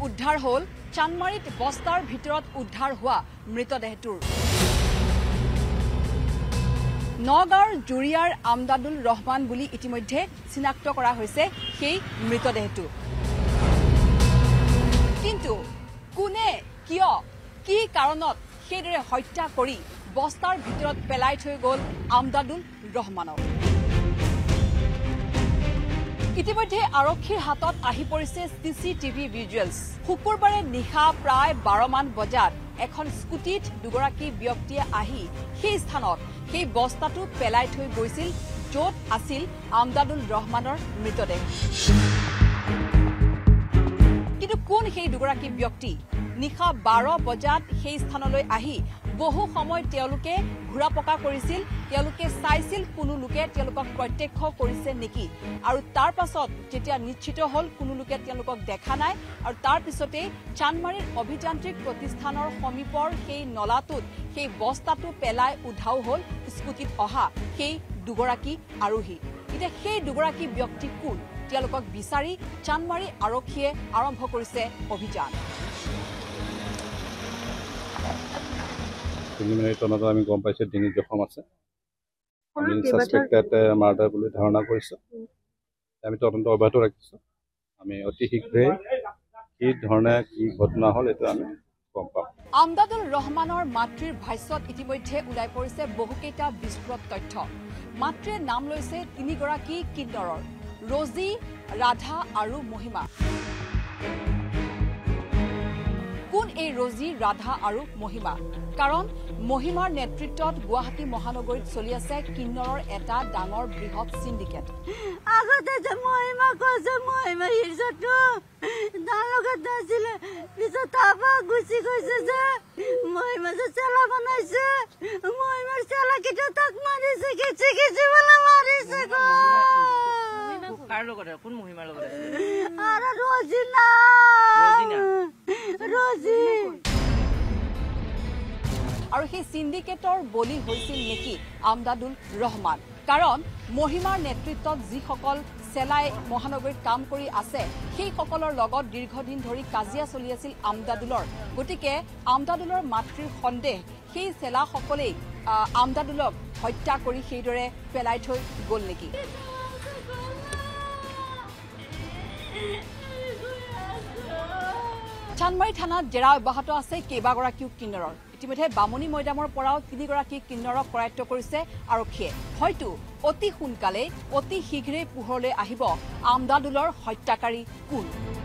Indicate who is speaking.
Speaker 1: উদ্ধাৰ হল চান্দমাৰীত বস্তাৰ ভিতৰত উদ্ধাৰ হোৱা মৃতদেহটোৰ নগাঁৱৰ জুৰিয়াৰ আমদাদুল ৰহমান বুলি ইতিমধ্যে চিনাক্ত কৰা হৈছে সেই মৃতদেহটো কিন্তু কোনে কিয় কি কাৰণত সেইদৰে হত্যা কৰি বস্তাৰ ভিতৰত পেলাই থৈ গল আমদাদুল ৰহমানক ইতিমধ্যে আৰক্ষীৰ হাতত আহি পৰিছে চিচিটিভি ভিজুৱেলছ শুকুৰবাৰে নিশা প্ৰায় 12 মান বজাত এখন স্কুটিত দুগৰাকী ব্যক্তিয়ে আহি সেই স্থানত সেই বস্তাটো পেলাই থৈ গৈছিল য'ত আছিল আমদাদুল ৰহমানৰ মৃতদেহ কিন্তু কোন সেই দুগৰাকী ব্যক্তি নিশা 12 বজাত সেই স্থানলৈ আহি বহু সময় তেওঁলোকে ঘুৰা পকা কৰিছিল তেওঁলোকে চাইছিল কোনো লোকে তেওঁলোকক প্ৰত্যক্ষ কৰিছে নেকি আৰু তাৰ পাছত যেতিয়া নিশ্চিত হল কোনো লোকে তেওঁলোকক দেখা নাই আৰু তাৰ পিছতে চান্দমাৰীৰ অভিযান্ত্ৰিক প্ৰতিষ্ঠানৰ সমীপৰ সেই নলাটোত সেই বস্তাটো পেলাই উধাও হল স্কুটিত অহা সেই দুগৰাকী আৰোহী এতিয়া সেই দুগৰাকী ব্যক্তি কোন তেওঁলোকক বিচাৰি চান্দমাৰী আৰক্ষীয়ে আৰম্ভ কৰিছে অভিযান
Speaker 2: তদন্তত আমি গম পাইছো ডিঙিত জখম আছে আমি সাসপেক্টেড মাৰ্ডাৰ বুলি ধাৰণা কৰিছো আমি তদন্ত অব্যাহত ৰাখিছো আমি অতি শীঘ্ৰে কি ধৰণে কি ঘটনা হল এটা আমি গম পাম
Speaker 1: আমদাদুল ৰহমানৰ মাতৃৰ ভাষ্যত ইতিমধ্যে ওলাই পৰিছে বহুকেইটা বিস্ফোৰক তথ্য মাতৃৰ নাম লৈছে তিনিগৰাকী কিন্নৰৰ ৰজি ৰাধা আৰু মহিমা কোন এই ৰজি ৰাধা আৰু মহিমা কাৰণ মহিমাৰ নেতৃত্বত গুৱাহাটী মহানগৰীত চলি আছে কিন্নৰৰ এটা ডাঙৰ বৃহৎ সিন্ডিকেট
Speaker 3: আগতে যে মহিমা কৈছে মহিমা হিৰজটো দালগত নাছিলে পিছত তাপা গুচি গৈছে যে মহিমা যে চেলা বনাইছে মহিমাৰ চেলা কিটা তাক মাৰিছে কিছু বলা মাৰিছে গো
Speaker 4: কাৰ লগত কোন মহিমাৰ লগত
Speaker 3: আৰে ৰজিনা ৰজি
Speaker 1: আৰু সেই সিন্ডিকেটৰ বলি হৈছিল নেকি আমদাদুল ৰহমান কাৰণ মহিমাৰ নেতৃত্বত যিসকল চেলাই মহানগৰীত কাম কৰি আছে সেই সকলৰ লগত দীৰ্ঘদিন ধৰি কাজিয়া চলি আছিল আমদাদুলৰ গতিকে আমদাদুলৰ মাতৃৰ সন্দেহ সেই চেলা সকলেই আমদাদুলক হত্যা কৰি সেইদৰে পেলাই থৈ গল নেকি চান্দমাৰী থানাত জেৰা অব্যাহত আছে কেইবাগৰাকীও কিন্নৰৰ ইতিমধ্যে বামুণী মৈদামৰ পৰাও তিনিগৰাকী কিন্নৰক কৰায়ত্ব কৰিছে আৰক্ষীয়ে হয়তো অতি সোনকালে অতি শীঘ্ৰে পোহৰলৈ আহিব আমদাদুলৰ হত্যাকাৰী কোন